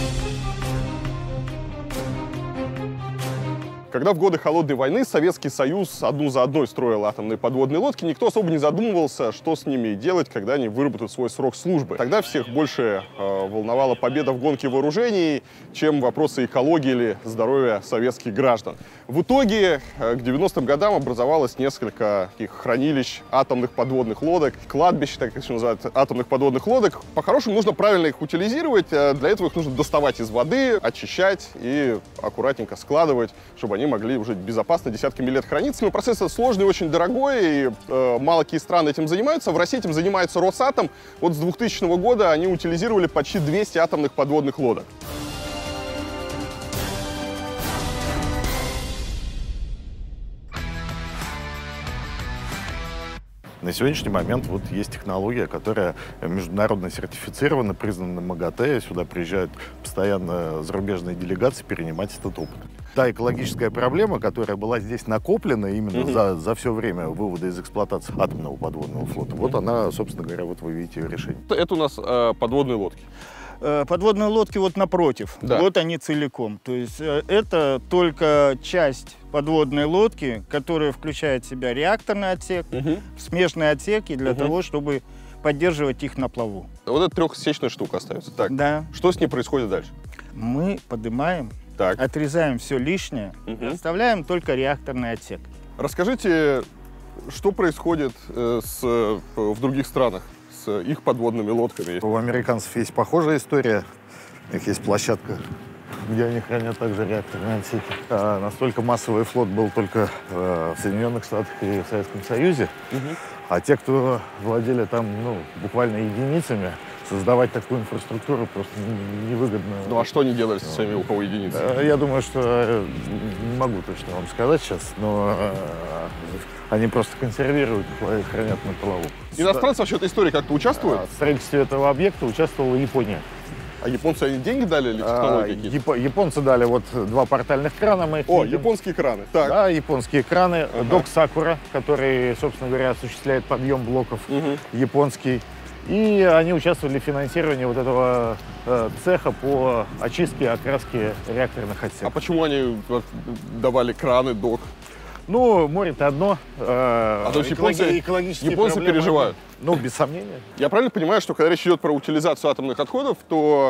Когда в годы Холодной войны Советский Союз одну за одной строил атомные подводные лодки, никто особо не задумывался, что с ними делать, когда они выработают свой срок службы. Тогда всех больше волновала победа в гонке вооружений, чем вопросы экологии или здоровья советских граждан. В итоге к 90-м годам образовалось несколько таких хранилищ атомных подводных лодок, кладбищ, так еще называют, атомных подводных лодок. По-хорошему нужно правильно их утилизировать, для этого их нужно доставать из воды, очищать и аккуратненько складывать, чтобы они могли уже безопасно десятками лет храниться. Но процесс сложный, очень дорогой, и мало какие страны этим занимаются. В России этим занимается Росатом. Вот с 2000 года они утилизировали почти 200 атомных подводных лодок. На сегодняшний момент вот есть технология, которая международно сертифицирована, признана МАГАТЭ. Сюда приезжают постоянно зарубежные делегации перенимать этот опыт. Та экологическая проблема, которая была здесь накоплена именно за все время вывода из эксплуатации атомного подводного флота, вот она, собственно говоря, вот вы видите ее решение. Это у нас подводные лодки. Подводные лодки вот напротив, да. Вот они целиком. То есть это только часть подводной лодки, которая включает в себя реакторный отсек, смежные отсеки для того, чтобы поддерживать их на плаву. Вот эта трехсечная штука остается. Так. Да. Что с ней происходит дальше? Мы поднимаем, так. отрезаем все лишнее, оставляем только реакторный отсек. Расскажите, что происходит в других странах с их подводными лодками? У американцев есть похожая история. У них есть площадка, где они хранят также реакторные отсеки. Настолько массовый флот был только в Соединенных Штатах и в Советском Союзе. А те, кто владели там буквально единицами, создавать такую инфраструктуру просто невыгодно. Ну а что они делали со своими, у кого единицы? Я думаю, что не могу точно вам сказать сейчас, но они просто консервируют и хранят на плаву. Иностранцы вообще в этой истории как-то участвуют? В строительстве этого объекта участвовала Япония. А японцы они деньги дали или технологии какие-то? Японцы дали вот 2 портальных крана. Мы их видим. Японские краны. Так. Да, японские краны. Док Сакура, который, собственно говоря, осуществляет подъем блоков, японский. И они участвовали в финансировании вот этого цеха по очистке и окраске реакторных отсеков. А почему они давали краны, док? Ну, море-то одно. То есть японцы переживают? Ну, без сомнения. Я правильно понимаю, что когда речь идет про утилизацию атомных отходов, то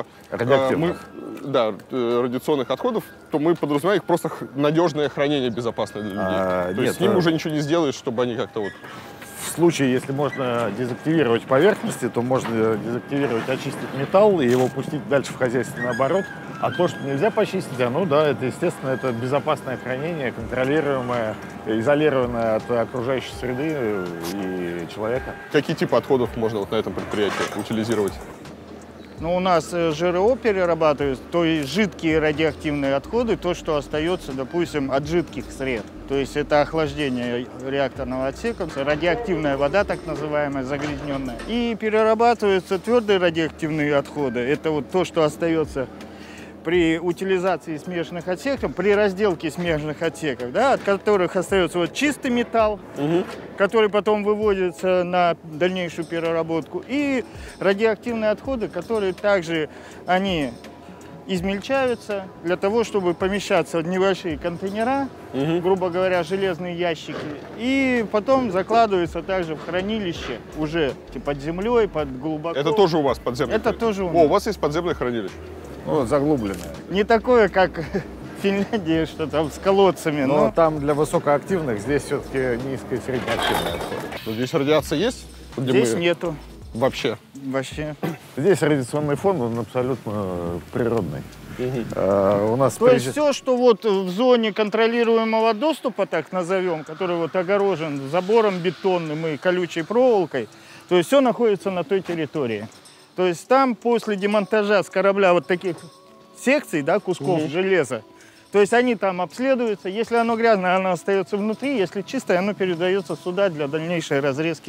радиационных отходов, то мы подразумеваем их просто надежное хранение безопасное для людей. То есть с ними уже ничего не сделаешь, чтобы они как-то вот... В случае, если можно дезактивировать поверхности, то можно дезактивировать, очистить металл и его пустить дальше в хозяйственный оборот. А то, что нельзя почистить, это, естественно, это безопасное хранение, контролируемое, изолированное от окружающей среды и человека. Какие типы отходов можно вот на этом предприятии утилизировать? Ну, у нас ЖРО перерабатывают, то есть жидкие радиоактивные отходы, то, что остается, допустим, от жидких сред. То есть это охлаждение реакторного отсека, радиоактивная вода, так называемая, загрязненная. И перерабатываются твердые радиоактивные отходы. Это вот то, что остается при утилизации смежных отсеков, при разделке смежных отсеков, от которых остается вот чистый металл, который потом выводится на дальнейшую переработку, и радиоактивные отходы, которые также они измельчаются для того, чтобы помещаться в небольшие контейнера, грубо говоря, железные ящики, и потом закладываются также в хранилище уже под землей, под глубоко. Это тоже у вас подземное? Это тоже у нас. У вас есть подземное хранилище? Заглубленное. Не такое, как в Финляндии, что там с колодцами. Но там для высокоактивных, здесь все-таки низкая и среднеактивная отходы. Здесь радиация есть? Здесь нету. Вообще? Вообще. Здесь радиационный фон, он абсолютно природный. У нас То есть все, что вот в зоне контролируемого доступа, так назовем, который вот огорожен забором бетонным и колючей проволокой, то есть все находится на той территории. То есть там после демонтажа с корабля вот таких секций, кусков железа, то есть они там обследуются. Если оно грязное, оно остается внутри. Если чистое, оно передается сюда для дальнейшей разрезки.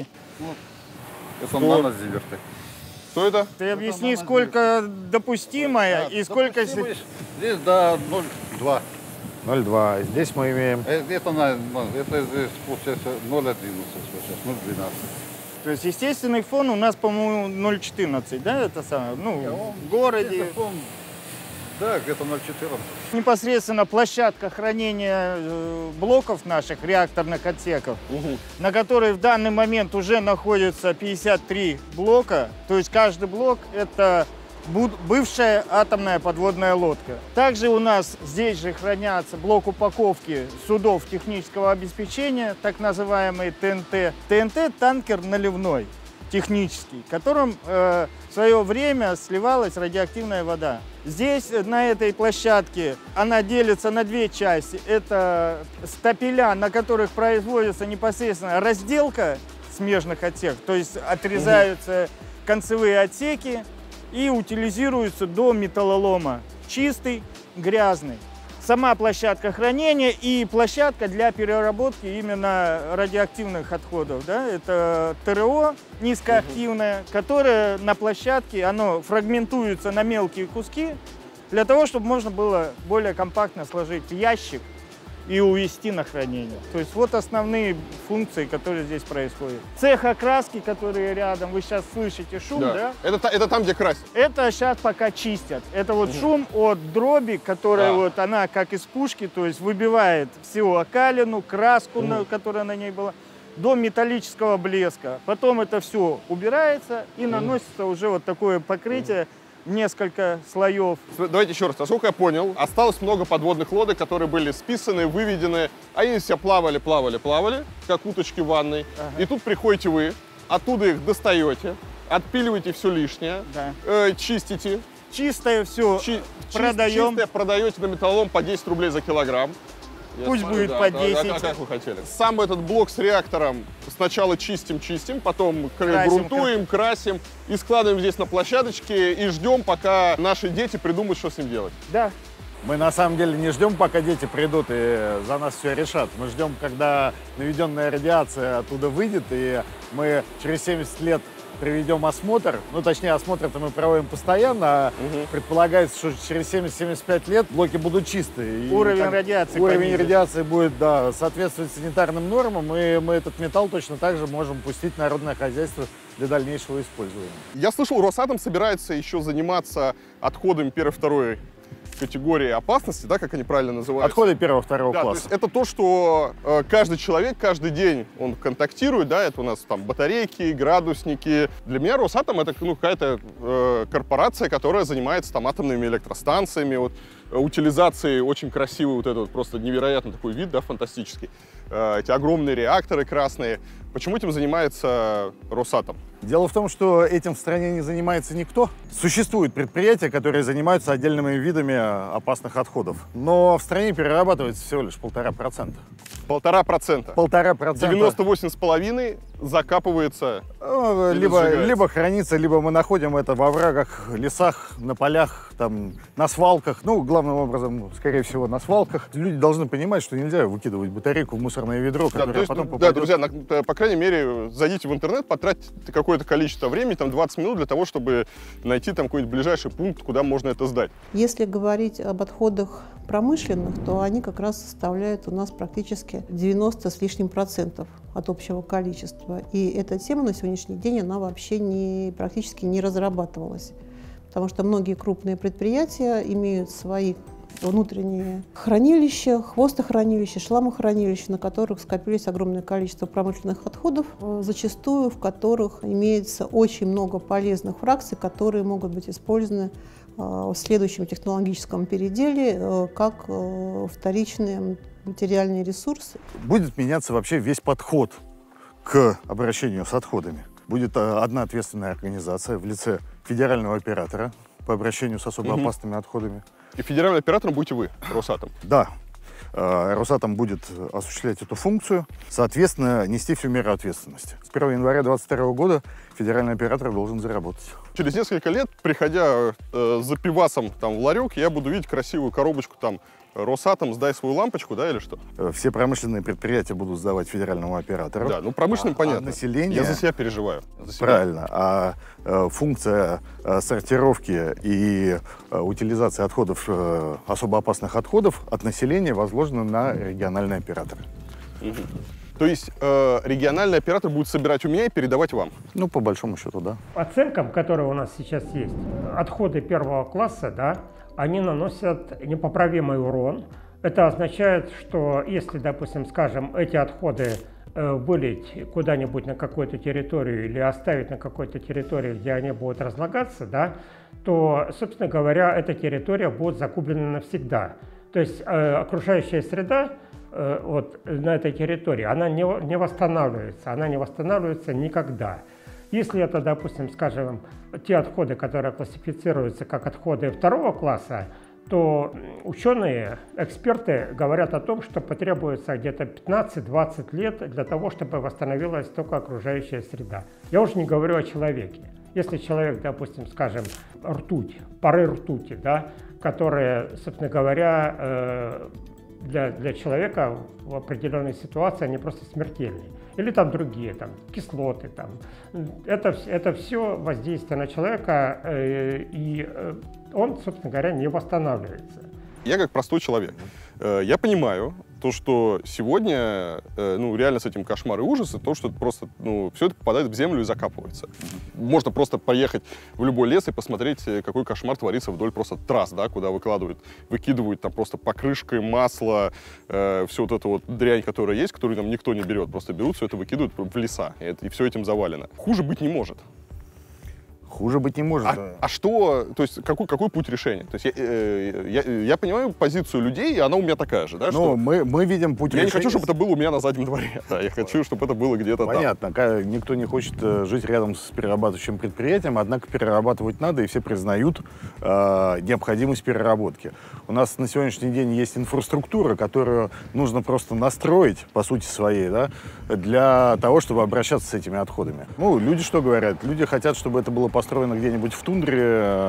Это нанозиверты. Что это? Ты объясни, сколько допустимое и сколько... Здесь до 0,2. 0,2. Здесь мы имеем... Это здесь получается 0,11 сейчас, 0,12. То есть естественный фон у нас, по-моему, 0,14, это самое, в городе. Да, где-то 0,14. Непосредственно площадка хранения блоков наших реакторных отсеков, на которой в данный момент уже находится 53 блока. То есть каждый блок – это бывшая атомная подводная лодка. Также у нас здесь же хранятся блок упаковки судов технического обеспечения, так называемый ТНТ. ТНТ – танкер наливной, технический, которым в свое время сливалась радиоактивная вода. Здесь, на этой площадке, она делится на две части. Это стапеля, на которых производится непосредственно разделка смежных отсеков, то есть отрезаются концевые отсеки и утилизируются до металлолома. Чистый, грязный. Сама площадка хранения и площадка для переработки именно радиоактивных отходов. Да? Это ТРО низкоактивное, которое на площадке оно фрагментуется на мелкие куски, для того, чтобы можно было более компактно сложить в ящик и увезти на хранение. То есть вот основные функции, которые здесь происходят. Цех окраски, который рядом, вы сейчас слышите шум, да? Это там, где красят? Это сейчас пока чистят. Это вот шум от дроби, которая вот она как из пушки, то есть выбивает всю окалину, краску, которая на ней была, до металлического блеска. Потом это все убирается и наносится уже вот такое покрытие, несколько слоев. Давайте еще раз. Насколько я понял, осталось много подводных лодок, которые были списаны, выведены. Они все плавали, как уточки в ванной. И тут приходите вы, оттуда их достаете, отпиливаете все лишнее, чистите. Чистое все продаем. Чистое продаете на металлолом по 10 рублей за килограмм. Пусть будет по 10. А как вы хотели? Сам этот блок с реактором сначала чистим, потом грунтуем, красим и складываем здесь на площадочке и ждем, пока наши дети придумают, что с ним делать. Да. Мы на самом деле не ждем, пока дети придут и за нас все решат. Мы ждем, когда наведенная радиация оттуда выйдет, и мы через 70 лет проведем осмотр. Ну, точнее, осмотр-то мы проводим постоянно, а предполагается, что через 70-75 лет блоки будут чистые. Уровень радиации радиации будет, да, соответствовать санитарным нормам, и мы этот металл точно так же можем пустить в народное хозяйство для дальнейшего использования. Я слышал, Росатом собирается еще заниматься отходами первой-второй категории опасности, да, как они правильно называются? Отходы первого-второго класса. То есть это то, что каждый человек, каждый день он контактирует, да, это у нас там батарейки, градусники. Для меня Росатом это какая-то корпорация, которая занимается там атомными электростанциями, вот, утилизацией, очень красивый вот этот вот просто невероятно такой вид, да, фантастический. Эти огромные реакторы красные. Почему этим занимается Росатом? Дело в том, что этим в стране не занимается никто. Существуют предприятия, которые занимаются отдельными видами опасных отходов. Но в стране перерабатывается всего лишь 1,5%. 1,5%? 1,5%. 98,5% закапывается. Либо хранится, либо мы находим это во оврагах, лесах, на полях, там, на свалках. Ну, главным образом, скорее всего, на свалках. Люди должны понимать, что нельзя выкидывать батарейку в мусорное ведро, которое потом попадет. Да, друзья, по крайней мере, зайдите в интернет, потратьте какое-то количество времени, там 20 минут, для того, чтобы найти там какой-нибудь ближайший пункт, куда можно это сдать. Если говорить об отходах промышленных, то они как раз составляют у нас практически 90 с лишним % от общего количества. И эта тема на сегодняшний день, она вообще практически не разрабатывалась. Потому что многие крупные предприятия имеют свои внутренние хранилища, хвостохранилища, шламохранилища, на которых скопились огромное количество промышленных отходов, зачастую в которых имеется очень много полезных фракций, которые могут быть использованы в следующем технологическом переделе как вторичные материальные ресурсы. Будет меняться вообще весь подход к обращению с отходами. Будет одна ответственная организация в лице федерального оператора по обращению с особо опасными отходами. И федеральным оператором будете вы, Росатом? Да. Росатом будет осуществлять эту функцию, соответственно, нести всю меру ответственности. С 1 января 2022 года федеральный оператор должен заработать. Через несколько лет, приходя за пивасом там, в ларек, я буду видеть красивую коробочку там Росатом, сдай свою лампочку, да, или что? Все промышленные предприятия будут сдавать федеральному оператору. Да, ну промышленным понятно. Население... Я за себя переживаю. За себя. Правильно. А функция сортировки и утилизации отходов, особо опасных отходов от населения возложена на региональные операторы. То есть региональный оператор будет собирать у меня и передавать вам? Ну, по большому счету, да. Оценкам, которые у нас сейчас есть, отходы первого класса, да, они наносят непоправимый урон. Это означает, что если, допустим, скажем, эти отходы вылить куда-нибудь на какую-то территорию или оставить на какой-то территории, где они будут разлагаться, да, то, собственно говоря, эта территория будет загублена навсегда. То есть окружающая среда вот на этой территории, она не восстанавливается никогда. Если это, допустим, скажем, те отходы, которые классифицируются как отходы второго класса, то ученые, эксперты говорят о том, что потребуется где-то 15-20 лет для того, чтобы восстановилась только окружающая среда. Я уже не говорю о человеке. Если человек, допустим, скажем, ртуть, пары ртути, да, которые, собственно говоря, для человека в определенной ситуации они просто смертельны. Или там другие, там, кислоты. Там. Это все воздействие на человека, и он, собственно говоря, не восстанавливается. Я как простой человек, я понимаю то, что сегодня, реально с этим кошмар и ужас, и то, что это просто, все это попадает в землю и закапывается. Можно просто поехать в любой лес и посмотреть, какой кошмар творится вдоль просто трасс, да, куда выкидывают там просто покрышкой, масло, все вот это вот дрянь, которая есть, которую там никто не берет, просто берут все это, выкидывают в леса, и все этим завалено. Хуже быть не может. Хуже быть не может. А что, то есть какой путь решения? То есть я понимаю позицию людей, и она у меня такая же, да? Ну, мы видим путь решения. Я не хочу, чтобы это было у меня на заднем дворе. Да, я хочу, чтобы это было где-то там. Понятно, никто не хочет жить рядом с перерабатывающим предприятием, однако перерабатывать надо, и все признают необходимость переработки. У нас на сегодняшний день есть инфраструктура, которую нужно просто настроить, по сути своей, да, для того, чтобы обращаться с этими отходами. Ну, люди что говорят? Люди хотят, чтобы это было построено где-нибудь в тундре.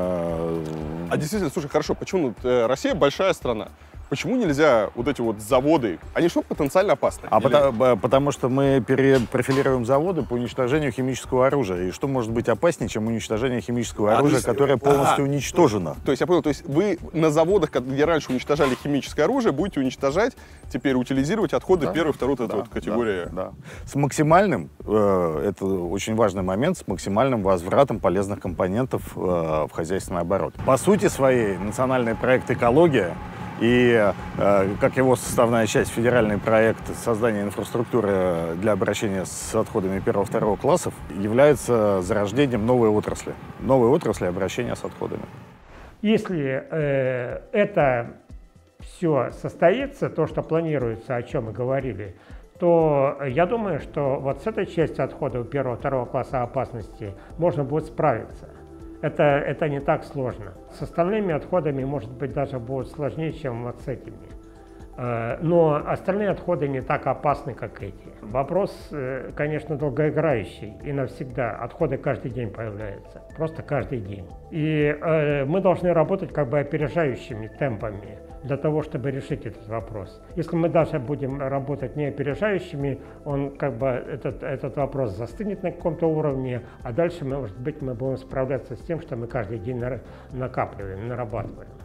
А действительно, слушай, хорошо, почему Россия большая страна? Почему нельзя вот эти вот заводы, они что, потенциально опасны? Потому что мы профилируем заводы по уничтожению химического оружия. И что может быть опаснее, чем уничтожение химического оружия, которое полностью уничтожено? То есть я понял, то есть вы на заводах, где раньше уничтожали химическое оружие, будете уничтожать, теперь утилизировать отходы первой, второй категории. Да. С максимальным, это очень важный момент, с максимальным возвратом полезных компонентов в хозяйственный оборот. По сути своей, национальный проект «Экология» и, как его составная часть, федеральный проект создания инфраструктуры для обращения с отходами первого-второго классов является зарождением новой отрасли обращения с отходами. Если это все состоится, то, что планируется, о чем мы говорили, то я думаю, что вот с этой частью отходов первого-второго класса опасности можно будет справиться. Это не так сложно. С остальными отходами, может быть, даже будет сложнее, чем вот с этими. Но остальные отходы не так опасны, как эти. Вопрос, конечно, долгоиграющий и навсегда. Отходы каждый день появляются, просто каждый день. И мы должны работать как бы опережающими темпами для того, чтобы решить этот вопрос. Если мы даже будем работать не опережающими, этот вопрос застынет на каком-то уровне, а дальше, может быть, мы будем справляться с тем, что мы каждый день накапливаем, нарабатываем.